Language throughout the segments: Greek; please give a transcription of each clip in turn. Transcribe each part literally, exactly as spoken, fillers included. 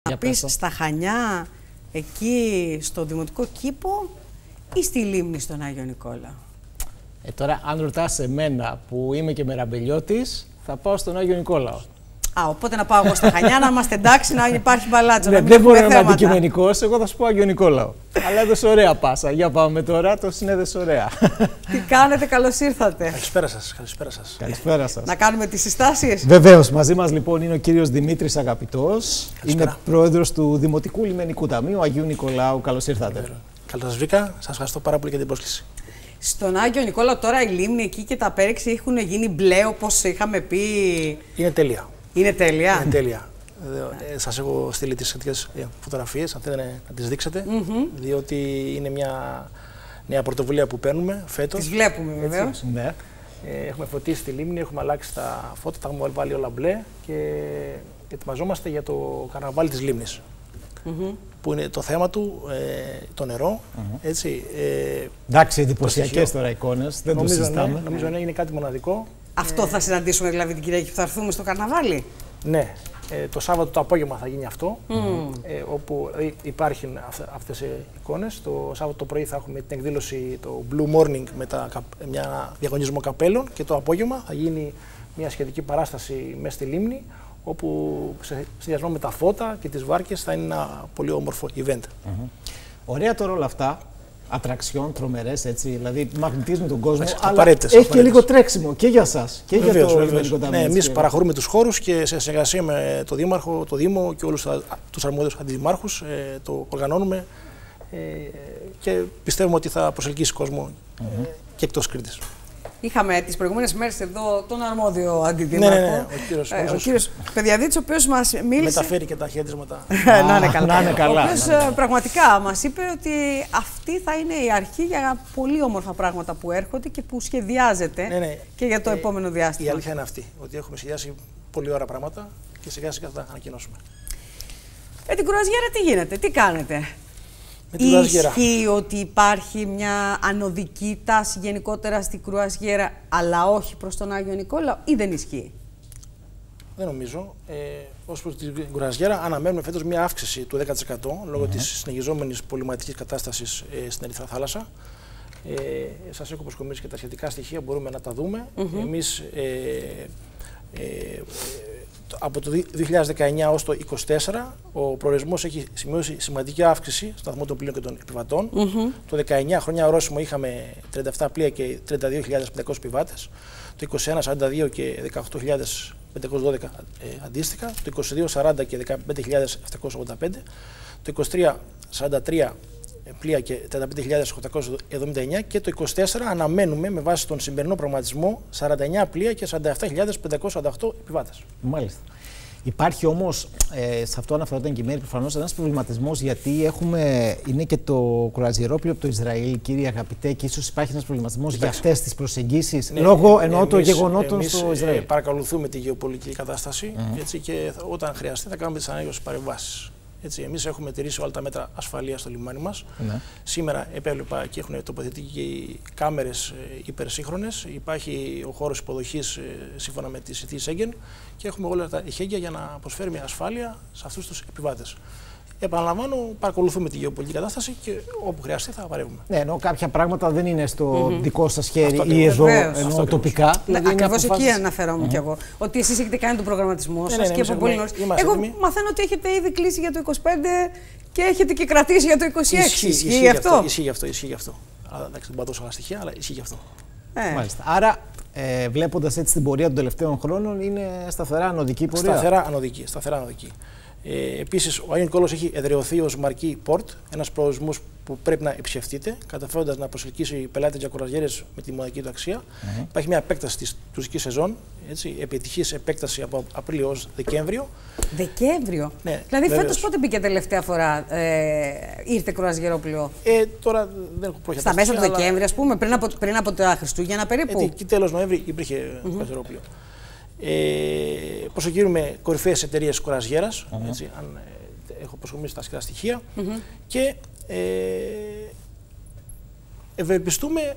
Θα πεις στα Χανιά, εκεί στο Δημοτικό Κήπο ή στη Λίμνη στον Άγιο Νικόλαο? Ε, τώρα, αν ρωτάς εμένα που είμαι και μεραμπελιώτης, θα πάω στον Άγιο Νικόλαο. Α, οπότε να πάω εγώ στα Χανιά, να είμαστε εντάξει, να υπάρχει μπαλάτσο. Ναι, δεν μπορώ να είμαι αντικειμενικός, εγώ θα σου πω Άγιο Νικόλαο. Αλλά έδωσε ωραία πάσα. Για πάμε τώρα, το συνέδεσε ωραία. Τι κάνετε, καλώς ήρθατε. Καλησπέρα σας. Καλησπέρα σας. Καλησπέρα σας. Να κάνουμε τις συστάσεις. Βεβαίως, μαζί μας λοιπόν είναι ο κύριος Δημήτρης Αγαπητός. Καλησπέρα. Είναι πρόεδρος του Δημοτικού Λιμενικού Ταμείου Αγίου Νικολάου. Καλώς ήρθατε. Καλώς σας βρήκα. Σας ευχαριστώ πάρα πολύ για την πρόσκληση. Στον Άγιο Νικόλαο τώρα η λίμνη εκεί και τα πέριξη έχουν γίνει μπλε, όπως είχαμε πει. Είναι τέλεια. Είναι τέλεια. Είναι τέλεια. Ε, σας έχω στείλει τις σχετικές φωτογραφίες, αν θέλετε να τις δείξετε, mm-hmm. διότι είναι μια νέα πρωτοβουλία που παίρνουμε φέτος. Τις βλέπουμε βεβαίως. Ναι. Ε, έχουμε φωτίσει τη λίμνη, έχουμε αλλάξει τα φώτα, τα έχουμε βάλει όλα μπλε και ετοιμαζόμαστε για το καρναβάλι της λίμνης. Mm-hmm. Που είναι το θέμα του, ε, το νερό. Mm-hmm. Έτσι, ε, εντάξει, εντυπωσιακές τώρα εικόνες, δεν νομίζω, το συζητάμε. Ναι, νομίζω ναι, είναι κάτι μοναδικό. Αυτό ε, θα συναντήσουμε δηλαδή την Κυριακή που θα έρθουμε στο καρναβάλι. Ναι, ε, το Σάββατο το απόγευμα θα γίνει αυτό, mm. ε, όπου ε, υπάρχουν αυτές οι εικόνες. Το Σάββατο το πρωί θα έχουμε την εκδήλωση, το Blue Morning, με τα, μια διαγωνισμό καπέλων και το απόγευμα θα γίνει μια σχετική παράσταση μέσα στη λίμνη, όπου σε συνδυασμό με τα φώτα και τις βάρκες θα είναι ένα πολύ όμορφο event. Mm-hmm. Ωραία τώρα όλα αυτά, ατραξιόν, τρομερές, έτσι, δηλαδή μαγνητίζουν τον κόσμο, Άξι, αλλά απαραίτητες, έχει απαραίτητες. Και λίγο τρέξιμο και για σας και βεβαίως, για το βεβαίως. Λιμενικό Ταμείο. Ναι, εμείς παραχωρούμε τους χώρους και σε συνεργασία με το Δήμαρχο, το Δήμο και όλους τους αρμόδιους αντιδημάρχους ε, το οργανώνουμε ε, και πιστεύουμε ότι θα προσελκύσει κόσμο mm-hmm. ε, και εκτός Κρήτης. Είχαμε τις προηγούμενες μέρες εδώ τον αρμόδιο αντιδήμαρχο, ναι, ναι, ναι. ο κύριος, ε, ο κύριος Παιδιαδίτης, ο οποίος μας μίλησε. Μεταφέρει και τα χαιρετίσματα. Να είναι καλά. Να είναι καλά. Ο οποίος να είναι. πραγματικά μας είπε ότι αυτή θα είναι η αρχή για πολύ όμορφα πράγματα που έρχονται και που σχεδιάζεται ναι, ναι. και για το ε, επόμενο διάστημα. Η αλήθεια είναι αυτή, ότι έχουμε σχεδιάσει πολύ ωραία πράγματα και σιγά σιγά θα τα ανακοινώσουμε. Με την κρουαζιέρα τι γίνεται, τι κάνετε? Ισχύει ότι υπάρχει μια ανωδική τάση γενικότερα στην κρουαζιέρα, αλλά όχι προς τον Άγιο Νικόλαο, ή δεν ισχύει? Δεν νομίζω. Ε, ως προς την κρουαζιέρα αναμένουμε φέτος μια αύξηση του δέκα τοις εκατό λόγω mm-hmm. της συνεχιζόμενης προβληματικής κατάστασης ε, στην Ερυθρά Θάλασσα. Ε, σας έχω προσκομίσει και τα σχετικά στοιχεία, μπορούμε να τα δούμε. Mm-hmm. Εμείς ε, ε, από το δύο χιλιάδες δεκαεννιά ως το είκοσι τέσσερα ο προορισμός έχει σημειώσει σημαντική αύξηση στο σταθμό των πλοίων και των επιβατών. Mm-hmm. Το δεκαεννιά, χρονιά ορόσημο, είχαμε τριάντα επτά πλοία και τριάντα δύο χιλιάδες πεντακόσιους επιβάτες. Το είκοσι ένα, σαράντα δύο και δεκαοκτώ χιλιάδες πεντακόσιους δώδεκα ε, αντίστοιχα. Το είκοσι δύο, σαράντα και δεκαπέντε χιλιάδες επτακόσιους ογδόντα πέντε. Το είκοσι τρία, σαράντα τρία πλοία και τριάντα πέντε χιλιάδες οκτακόσιους εβδομήντα εννιά και το είκοσι τέσσερα αναμένουμε με βάση τον σημερινό προγραμματισμό σαράντα εννιά πλοία και σαράντα επτά χιλιάδες πεντακόσιους σαράντα οκτώ επιβάτες. Μάλιστα. Υπάρχει όμως, ε, σε αυτό αναφερόταν και η Μέρη, προφανώς ένας προβληματισμός, γιατί έχουμε, είναι και το κρουαζιερόπλοιο από το Ισραήλ, κύριε Αγαπητέ, και ίσως υπάρχει ένας προβληματισμός για αυτές τις προσεγγίσεις, ναι, λόγω εννοώ των γεγονότων στο Ισραήλ. Εμείς παρακολουθούμε τη γεωπολιτική κατάσταση mm-hmm. έτσι, και όταν χρειαστεί θα κάνουμε τις ανάγκες παρεμβάσεις. Έτσι, εμείς έχουμε τηρήσει όλα τα μέτρα ασφαλείας στο λιμάνι μας. Ναι. Σήμερα επέλεπα και έχουν τοποθετηθεί και κάμερες υπερσύγχρονες. Υπάρχει ο χώρος υποδοχής σύμφωνα με τη συνθήκη Σέγγεν και έχουμε όλα τα εχέγγυα για να προσφέρουμε ασφάλεια σε αυτούς τους επιβάτες. Επαναλαμβάνω, παρακολουθούμε τη γεωπολιτική κατάσταση και όπου χρειαστεί θα παρεύουμε. Ναι, ενώ κάποια πράγματα δεν είναι στο mm-hmm. δικό σας χέρι αυτό ή εδώ ενώ τοπικά. Ναι, ακριβώς αποφάσεις... εκεί αναφερόμουν mm-hmm. κι εγώ. Ότι εσείς έχετε κάνει τον προγραμματισμό σας ναι, ναι, και από πολύ νωρίς. Εγώ έτοιμοι. Μαθαίνω ότι έχετε ήδη κλείσει για το είκοσι πέντε και έχετε και κρατήσει για το είκοσι έξι. Ισχύει, ισχύει, ισχύει αυτό. Ισχύει γι' αυτό, ισχύει γι' αυτό. Αλλά εντάξει, δεν πάω τόσο άλλα στοιχεία, αλλά ισχύει γι' αυτό. Ε. Μάλιστα. Άρα, ε, βλέποντας έτσι την πορεία των τελευταίων χρόνων, είναι σταθερά ανωδική πορεία. Σταθερά ανωδική. Σταθερά ανωδική. Ε, επίσης, ο Άγιος Νικόλαος έχει εδραιωθεί ως μαρκή port, ένας προορισμός που πρέπει να επισκεφτείτε, καταφέροντας να προσελκύσει πελάτες για κρουαζιέρες με τη μοναδική του αξία. Mm-hmm. Υπάρχει μια επέκταση της τουριστικής σεζόν, έτσι, επιτυχής επέκταση από Απρίλιο ως Δεκέμβριο. Δεκέμβριο. Ναι, δηλαδή, φέτος πότε μπήκε τελευταία φορά, ε, ήρθε κρουαζιερόπλοιο? Ε, τώρα δεν έχω προχειρήσει. Στα μέσα του Δεκέμβρη, ας πούμε, πριν από, πριν από τα Χριστούγεννα περίπου. Ε, και τέλος Νοέμβρη υπήρχε mm-hmm. κρουαζιερόπλοιο. Ε, προσεγγίζουμε κορυφαίες εταιρείες κρουαζιέρας, mm-hmm. έτσι, αν ε, έχω προσχομίσει τα σχετικά στοιχεία, mm-hmm. και ε, ευελπιστούμε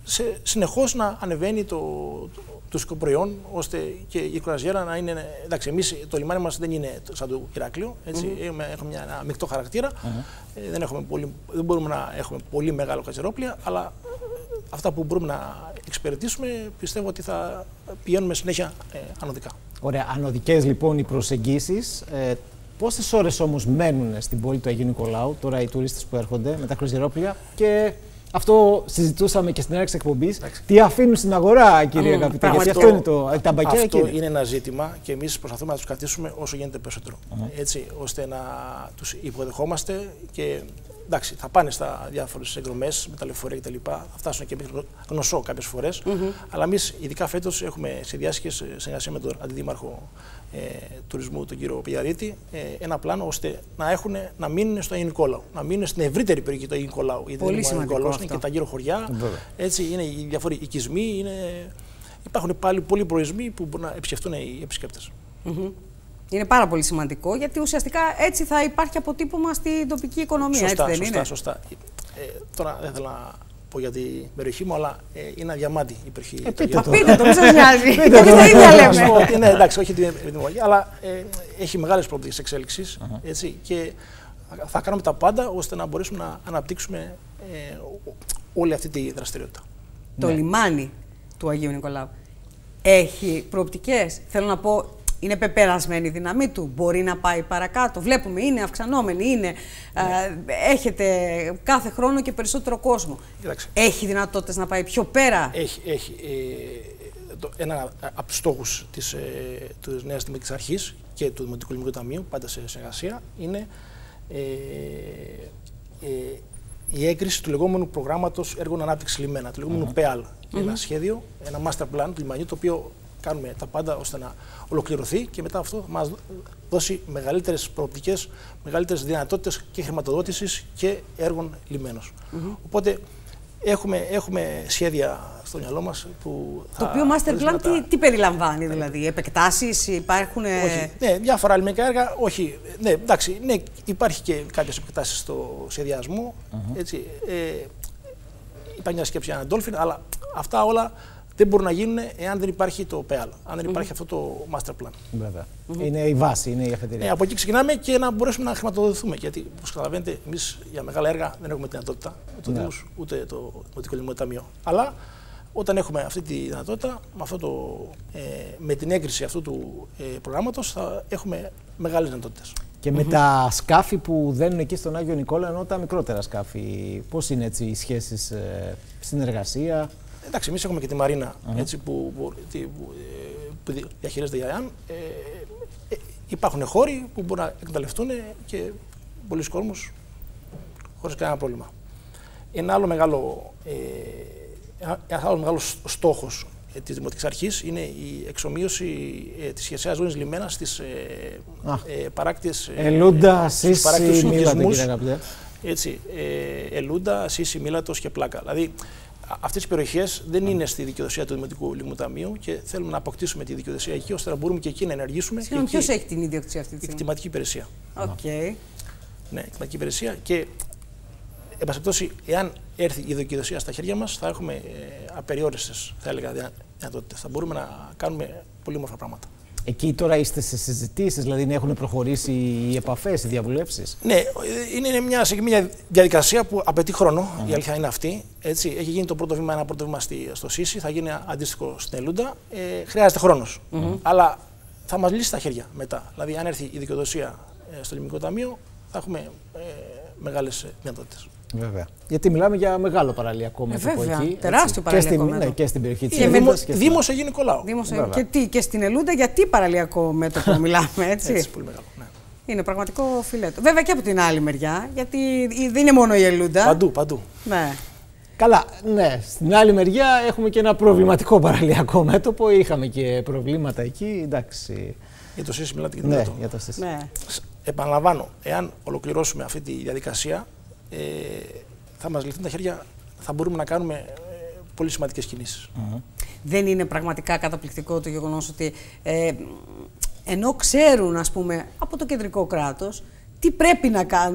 συνεχώς να ανεβαίνει το, το, το σκοπροϊόν, ώστε και η κρουαζιέρα να είναι. Εντάξει, εμείς το λιμάνι μας δεν είναι σαν το Ηράκλειο. Έτσι, mm-hmm. έχουμε, έχουμε μια, ένα μεικτό χαρακτήρα. Mm-hmm. ε, δεν, έχουμε πολύ, δεν μπορούμε να έχουμε πολύ μεγάλο κρουαζιερόπλια, αλλά αυτά που μπορούμε να εξυπηρετήσουμε πιστεύω ότι θα πηγαίνουμε συνέχεια ε, ανωδικά. Ωραία. Ανωδικές λοιπόν οι προσεγγίσεις. Ε, πόσες ώρες όμως μένουν στην πόλη του Αγίου Νικολάου τώρα οι τουρίστες που έρχονται με τα κρουαζιερόπλια? Και αυτό συζητούσαμε και στην έναρξη εκπομπής. Τι αφήνουν στην αγορά, κύριε αγαπητέ? Γιατί αυτό είναι το. Τα μπακιά αυτό είναι. είναι ένα ζήτημα και εμείς προσπαθούμε να τους κρατήσουμε όσο γίνεται περισσότερο. Mm-hmm. Έτσι, ώστε να τους υποδεχόμαστε και. Εντάξει, θα πάνε στα διάφορες εκδρομές με τα λεωφορεία κτλ. Θα φτάσουν και μέχρι γνωσό κάποιες φορές. Mm-hmm. Αλλά εμείς, ειδικά φέτος, έχουμε σχεδιάσει και σε συνεργασία με τον Αντιδήμαρχο ε, Τουρισμού, τον κύριο Πηγιαρίτη, ε, ένα πλάνο ώστε να, έχουν, να μείνουν στο Αγίου Νικόλαου. Να μείνουν στην ευρύτερη περιοχή του Αγίου Νικολάου. Γιατί πολύ δεν είναι μόνο αυτό. και τα γύρω χωριά. Mm-hmm. Έτσι, είναι οι διάφοροι οικισμοί. Είναι... Υπάρχουν πάλι πολλοί προορισμοί που μπορούν να επισκεφτούν οι επισκέπτες. Mm-hmm. Είναι πάρα πολύ σημαντικό, γιατί ουσιαστικά έτσι θα υπάρχει αποτύπωμα στην τοπική οικονομία. Σωστά, έτσι δεν σωστά, είναι? σωστά. Ε, τώρα δεν θέλω να πω για την περιοχή μου, αλλά ε, είναι ένα διαμάντι η περιοχή. Ε, πείτε το, πείτε το, μην σας νοιάζει. Εμείς τα ίδια λέμε. Ναι, εντάξει, όχι την επιδημιολογία, αλλά ε, έχει μεγάλες προοπτικές εξέλιξης. Uh-huh. Έτσι, και θα κάνουμε τα πάντα ώστε να μπορέσουμε να αναπτύξουμε ε, όλη αυτή τη δραστηριότητα. Το ναι. λιμάνι του Αγίου Νικολάου έχει προοπτικές. Θέλω να πω, είναι πεπερασμένη η δύναμή του, μπορεί να πάει παρακάτω. Βλέπουμε, είναι αυξανόμενη, είναι, ναι. ε, έχετε κάθε χρόνο και περισσότερο κόσμο. Κοιτάξτε. Έχει δυνατότητες να πάει πιο πέρα? Έχει. έχει ε, το, ένα από τους στόχους της, ε, της Νέας Δημοτικής Αρχής και του Δημοτικού Ελληνικού Ταμείου, πάντα σε συνεργασία, είναι ε, ε, η έγκριση του λεγόμενου προγράμματος έργων ανάπτυξης λιμένα, του λεγόμενου mm-hmm. ΠΕΑΛ. Mm-hmm. Ένα σχέδιο, ένα master plan του λιμανιού, το οποίο κάνουμε τα πάντα ώστε να ολοκληρωθεί και μετά αυτό θα μας δώσει μεγαλύτερες προοπτικές, μεγαλύτερες δυνατότητες και χρηματοδότησης και έργων λιμένος. Mm-hmm. Οπότε έχουμε, έχουμε σχέδια στο μυαλό μας που θα... Το οποίο master plan τα... τι, τι περιλαμβάνει, δηλαδή, επεκτάσεις, υπάρχουν... Όχι, ναι, διάφορα λιμενικά έργα, όχι, ναι, εντάξει, ναι, υπάρχει και κάποιες επεκτάσεις στο σχεδιασμό, mm-hmm. έτσι, ε, υπάρχει μια σκέψη για ένα dolphin, αλλά αυτά όλα δεν μπορούν να γίνουν εάν δεν υπάρχει το ΠΕΑΛ, αν δεν υπάρχει mm-hmm. αυτό το master plan. Βέβαια. Mm-hmm. Είναι η βάση, είναι η αφετηρία. Ε, από εκεί ξεκινάμε και να μπορέσουμε να χρηματοδοτηθούμε. Γιατί, όπως καταλαβαίνετε, εμείς για μεγάλα έργα δεν έχουμε τη δυνατότητα, ούτε το Δήμος, ούτε το Δημοτικό Ελληνικό Ταμείο. Αλλά όταν έχουμε αυτή τη δυνατότητα, με, αυτό το, ε, με την έγκριση αυτού του ε, προγράμματος, θα έχουμε μεγάλες δυνατότητες. Και με mm-hmm. τα σκάφη που δένουν εκεί στον Άγιο Νικόλαο, ενώ τα μικρότερα σκάφη, πώς είναι έτσι οι σχέσεις, ε, συνεργασία? Εντάξει, εμείς έχουμε και τη Μαρίνα mm-hmm. έτσι, που, που, που, που διαχειρίζεται η ΑΕΑΝ. Ε, ε, υπάρχουν χώροι που μπορούν να εκμεταλλευτούν και πολλοί κόσμος χωρίς κανένα πρόβλημα. Ένα άλλο μεγάλο, ε, ένα άλλο μεγάλο στόχος ε, της Δημοτικής Αρχής είναι η εξομοίωση ε, της χερσαίας ζώνης λιμένα στις ε, ε, παράκτιες Ελούντα, Σύση, Μήλατο, έτσι, ε, Ελούντα, Σύση, Μήλατος και Πλάκα. Δηλαδή, αυτές οι περιοχές δεν είναι στη δικαιοδοσία του Δημοτικού Ελληνικού Ταμείου και θέλουμε να αποκτήσουμε τη δικαιοδοσία εκεί ώστε να μπορούμε και εκεί να ενεργήσουμε. Συγγνώμη, ποιος έχει την ιδιοκτησία αυτή τη στιγμή? Η κτηματική υπηρεσία. Οκ. Okay. Ναι, η κτηματική υπηρεσία και, εν πάση περιπτώσει, εάν έρθει η δικαιοδοσία στα χέρια μας, θα έχουμε ε, απεριόριστες, θα έλεγα, δυνατότητες. Θα μπορούμε να κάνουμε πολύ όμορφα πράγματα. Εκεί τώρα είστε σε συζητήσεις, δηλαδή έχουν προχωρήσει οι επαφές, οι διαβουλεύσεις? Ναι, είναι μια, μια διαδικασία που απαιτεί χρόνο, mm-hmm. η αλήθεια είναι αυτή. Έτσι, έχει γίνει το πρώτο βήμα, ένα πρώτο βήμα στη, στο ΣΥΣΙ, θα γίνει αντίστοιχο στην Ελούντα. Ε, χρειάζεται χρόνος. Mm-hmm. Αλλά θα μας λύσει τα χέρια μετά. Δηλαδή, αν έρθει η δικαιοδοσία ε, στο Ελληνικό Ταμείο, θα έχουμε ε, μεγάλες δυνατότητες. Βέβαια. Γιατί μιλάμε για μεγάλο παραλιακό μέτωπο ε, εκεί. Τεράστιο παραλιακό μέτωπο. Ναι, και στην περιοχή της Ελούντας. Δήμος Αγίου Νικολάου. Και, τι, και στην Ελούντα, γιατί παραλιακό μέτωπο μιλάμε, έτσι. Έτσι, πολύ μεγάλο. Ναι. Είναι πραγματικό φιλέτο. Βέβαια και από την άλλη μεριά, γιατί δεν είναι μόνο η Ελούντα. Παντού, παντού. Ναι. Καλά, ναι. Στην άλλη μεριά έχουμε και ένα προβληματικό παραλιακό μέτωπο. Είχαμε και προβλήματα εκεί, εντάξει. Για το ΣΥΣΙ μιλάτε και ναι, το για το ΣΥΣΙ. Ναι. Επαναλαμβάνω, εάν ολοκληρώσουμε αυτή τη διαδικασία, ε, θα μας λυθούν τα χέρια, θα μπορούμε να κάνουμε ε, πολύ σημαντικές κινήσεις. Mm-hmm. Δεν είναι πραγματικά καταπληκτικό το γεγονός ότι ε, ενώ ξέρουν, ας πούμε, από το κεντρικό κράτος τι πρέπει να κάνουν,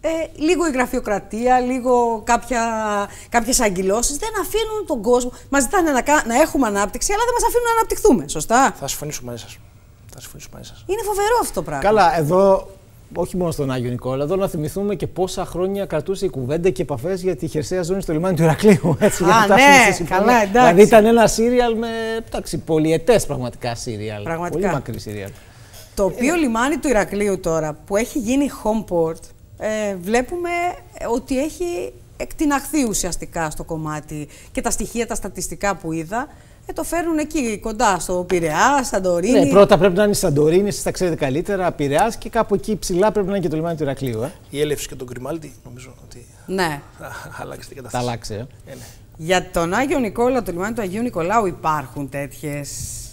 Ε, λίγο η γραφειοκρατία, λίγο κάποια, κάποιες αγκυλώσεις δεν αφήνουν τον κόσμο. Μας ζητάνε να, να έχουμε ανάπτυξη, αλλά δεν μας αφήνουν να αναπτυχθούμε. Σωστά. Θα συμφωνήσω μαζί σας. Θα συμφωνήσω μαζί σας. Είναι φοβερό αυτό το πράγμα. Καλά, εδώ. Όχι μόνο στον Άγιο Νικόλα, εδώ να θυμηθούμε και πόσα χρόνια κρατούσε η κουβέντα και επαφές για τη χερσαία ζώνη στο λιμάνι του Ηρακλείου. Έτσι, Α, για ναι, καλά, εντάξει. Δηλαδή ήταν ένα σύριαλ με εντάξει, πολυετές πραγματικά σύριαλ. Πραγματικά. Πολύ μακρύ σύριαλ. Το οποίο ε... λιμάνι του Ηρακλείου τώρα που έχει γίνει home port, ε, βλέπουμε ότι έχει εκτιναχθεί ουσιαστικά στο κομμάτι και τα στοιχεία, τα στατιστικά που είδα. Ε, το φέρνουν εκεί κοντά στο Πειραιά, Σαντορίνη. Ναι, πρώτα πρέπει να είναι η Σαντορίνη, εσείς τα ξέρετε καλύτερα, Πειραιάς και κάπου εκεί ψηλά πρέπει να είναι και το λιμάνι του Ηρακλείου. Ε. Η έλευση και τον Γκριμάλντι νομίζω ότι. Ναι. Θα αλλάξει την κατάσταση. Θα αλλάξει. Ε. Ε, ναι. Για τον Άγιο Νικόλα, το λιμάνι του Αγίου Νικολάου, υπάρχουν τέτοιες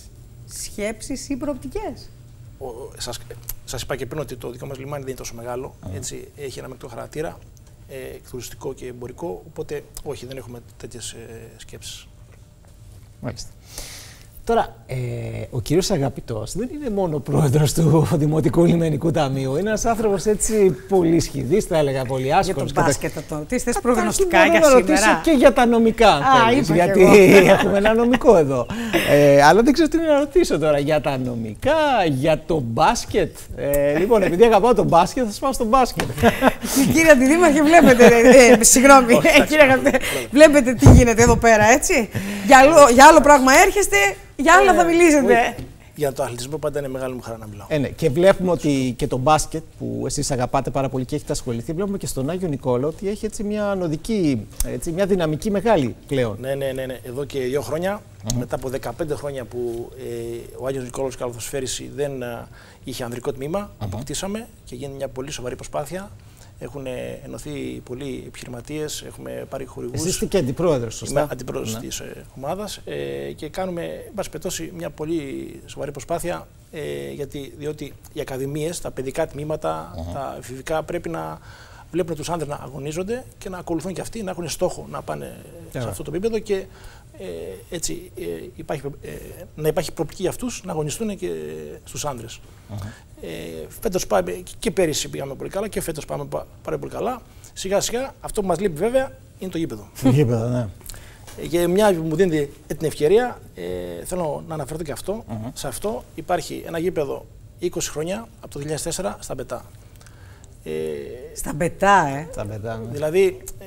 σκέψεις ή προοπτικές? Σας, σας είπα και πριν ότι το δικό μας λιμάνι δεν είναι τόσο μεγάλο. Mm. Έτσι, έχει ένα μεικτό χαρακτήρα, ε, τουριστικό και εμπορικό. Οπότε, όχι, δεν έχουμε τέτοιες ε, σκέψεις. Μάλιστα. Τώρα, ε, ο κύριος Αγαπητός δεν είναι μόνο πρόεδρος του Δημοτικού Λιμενικού Ταμείου. Είναι ένας άνθρωπος έτσι πολύ σχηδής, θα έλεγα, πολύ άσχολος. Για τον μπάσκετ αυτό. Τι θες προγνωστικά για σήμερα? Και για τα νομικά, αν Α, θέλεις, είπα γιατί έχουμε ένα νομικό εδώ. Ε, αλλά δεν ξέρω τι να ρωτήσω τώρα. Για τα νομικά, για το μπάσκετ. Ε, λοιπόν, επειδή αγαπάω το μπάσκετ, θα σας πάω στο μπάσκετ. Κύριε Αντιδήμαρχε, βλέπετε, ε, συγγνώμη, κύριε Αγαπητέ, βλέπετε τι γίνεται εδώ πέρα, έτσι. Για άλλο, για άλλο πράγμα έρχεστε. Για άλλα θα μιλήσετε. Για το αθλητισμό πάντα είναι μεγάλη μου χαρά να μιλάω. Ε, ναι. Και βλέπουμε ότι και το μπάσκετ που εσείς αγαπάτε πάρα πολύ και έχετε ασχοληθεί, βλέπουμε και στον Άγιο Νικόλα ότι έχει έτσι μια νοδική, έτσι, μια δυναμική μεγάλη πλέον. Ναι, ναι, ναι, ναι. Εδώ και δύο χρόνια, mm-hmm. μετά από δεκαπέντε χρόνια που ε, ο Άγιος Νικόλαος Καλαθοσφαίριση δεν ε, είχε ανδρικό τμήμα, mm-hmm. αποκτήσαμε και γίνει μια πολύ σοβαρή προσπάθεια. Έχουν ενωθεί πολλοί επιχειρηματίες, έχουμε πάρει χορηγούς. Εσείς είστε και αντιπρόεδρος, σωστά? Είμαι αντιπρόεδρος ναι. της ε, ομάδας ε, και κάνουμε, εν πάση περιπτώσει, μια πολύ σοβαρή προσπάθεια ε, γιατί, διότι οι ακαδημίες, τα παιδικά τμήματα, uh-huh. τα εφηβικά πρέπει να βλέπουν τους άνδρες να αγωνίζονται και να ακολουθούν και αυτοί, να έχουν στόχο να πάνε yeah. σε αυτό το επίπεδο και ε, έτσι ε, υπάρχει, ε, να υπάρχει προοπτική για αυτούς να αγωνιστούν και στους άνδρες. Uh-huh. Ε, φέτος πάμε και πέρυσι πήγαμε πολύ καλά και φέτος πάμε πάρα πολύ καλά. Σιγά σιγά αυτό που μας λείπει βέβαια είναι το γήπεδο. Το γήπεδο, ναι. Και μια που μου δίνετε την ευκαιρία, ε, θέλω να αναφερθώ και αυτό. Uh-huh. Σε αυτό υπάρχει ένα γήπεδο είκοσι χρόνια από το δύο χιλιάδες τέσσερα στα Μπετά. Ε, στα Μπετά, ε. Στα Μπετά, ναι. Δηλαδή, ε,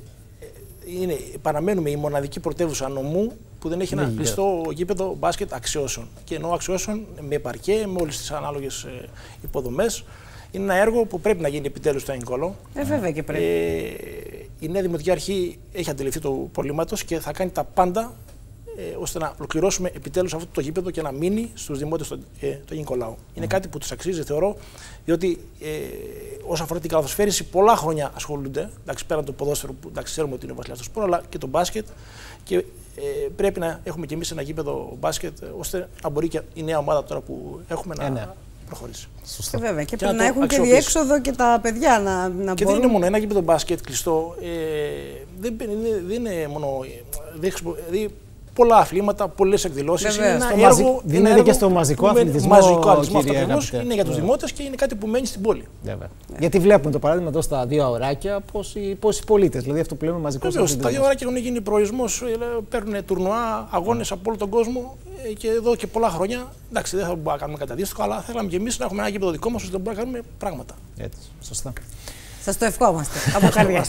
είναι, παραμένουμε η μοναδική πρωτεύουσα νομού που δεν έχει ένα κλειστό γήπεδο μπάσκετ αξιώσεων. Και εννοώ αξιώσεων με παρκέ, με όλες τις ανάλογες ε, υποδομές. Είναι ένα έργο που πρέπει να γίνει επιτέλους στο Νικόλαο. Ε, βέβαια και πρέπει. Ε, η νέα Δημοτική Αρχή έχει αντιληφθεί το προβλήματος και θα κάνει τα πάντα ε, ώστε να ολοκληρώσουμε επιτέλους αυτό το γήπεδο και να μείνει στους δημότες του ε, Νικολάου. Mm. Είναι κάτι που τους αξίζει, θεωρώ, διότι ε, όσον αφορά την καλαθοσφαίριση, πολλά χρόνια ασχολούνται. Εντάξει, πέραν το ποδόσφαιρο που εντάξει, ξέρουμε ότι είναι ο βασιλιάς του σπόρου, αλλά και το μπάσκετ. Και ε, πρέπει να έχουμε και εμείς ένα γήπεδο μπάσκετ, ώστε να μπορεί και η νέα ομάδα τώρα που έχουμε να. Ε, ναι. Προχωρήσει. Σωστά. Βέβαια. Και, και πρέπει να, να έχουν και διέξοδο και τα παιδιά να, να και μπορούν. δεν είναι μόνο ένα γήπεδο μπάσκετ κλειστό. Ε, δεν, δεν είναι μόνο. Δεν, δηλαδή, πολλά αθλήματα, πολλές εκδηλώσεις. Είναι ένα έργο, μαζι... Δίνεται έργο και στο μαζικό αθλητισμό. Μαζικό αθλητισμό ακριβώς. Είναι για τους δημότες και είναι κάτι που μένει στην πόλη. Βέβαια. Yeah. Γιατί βλέπουμε το παράδειγμα εδώ στα δύο αωράκια πόσοι πολίτες. Δηλαδή αυτό που λέμε μαζικό αθλητισμό. Στα δύο αωράκια έχουν γίνει προορισμός, παίρνουν τουρνουά, αγώνες από όλο τον κόσμο και εδώ και πολλά χρόνια. Εντάξει, δεν θα μπορούμε να κάνουμε κάτι αντίστοιχο, αλλά θέλαμε και εμείς να έχουμε ένα γήπεδο δικό μας ώστε να μπορούμε να κάνουμε πράγματα. Έτσι. Σωστά. Σας το ευχόμαστε από καρδιά.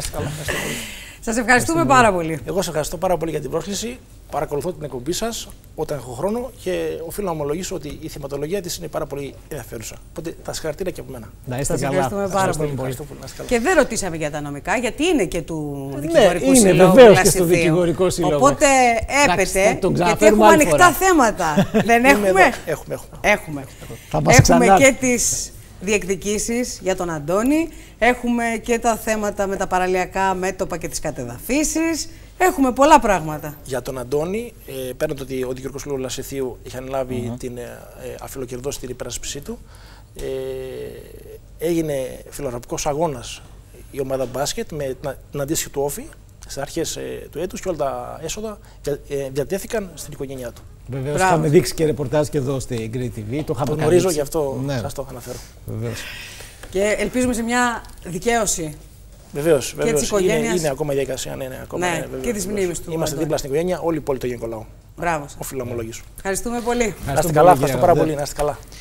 Σας ευχαριστούμε πάρα πολύ. Εγώ σας ευχαριστώ πάρα πολύ για την πρόσκληση. Παρακολουθώ την εκπομπή σας όταν έχω χρόνο και οφείλω να ομολογήσω ότι η θεματολογία της είναι πάρα πολύ ενδιαφέρουσα. Οπότε τα συγχαρητήρια και από μένα. Να είστε σας καλά. Ευχαριστούμε πάρα πολύ. πολύ. Και δεν ρωτήσαμε για τα νομικά, γιατί είναι και του ναι, δικηγορικού είναι, συλλόγου. Είναι βεβαίως και στο δικηγορικό συλλόγο. Οπότε έπεται, γιατί έχουμε ανοιχτά θέματα. Δεν έχουμε. Έχουμε. Έχουμε, έχουμε και τις διεκδικήσεις για τον Αντώνη. Έχουμε και τα θέματα με τα παραλιακά μέτωπα και τις κατεδαφίσεις. Έχουμε πολλά πράγματα. Για τον Αντώνη, ε, πέραν το ότι ο Δικηγορικός Σύλλογος Λασιθίου είχε αναλάβει mm-hmm. την ε, αφιλοκερδός την υπεράσπιση του, ε, έγινε φιλοθεραπευτικός αγώνας η ομάδα μπάσκετ με την αντίστοιχη του όφη στις αρχές ε, του έτους και όλα τα έσοδα ε, διατέθηκαν στην οικογένειά του. Βεβαίως, είχαμε δείξει και ρεπορτάζ και εδώ στη Great τι βι. Το γνωρίζω, γι' αυτό ναι. σας το αναφέρω. Βεβαίως. Και ελπίζουμε σε μια δικαίωση. Βεβαίως, βεβαίως. Είναι, είναι ακόμα η διαδικασία. Ναι, ναι, ακόμα, ναι, ναι, βεβαίως, και τη μνήμη του. Είμαστε δίπλα στην οικογένεια, όλη η πόλη του Αιγαίου Λαού. Μπράβο. Οφείλω να ομολογήσω. Ευχαριστούμε πολύ. Να είστε καλά, ευχαριστώ πάρα πολύ. Να είστε καλά.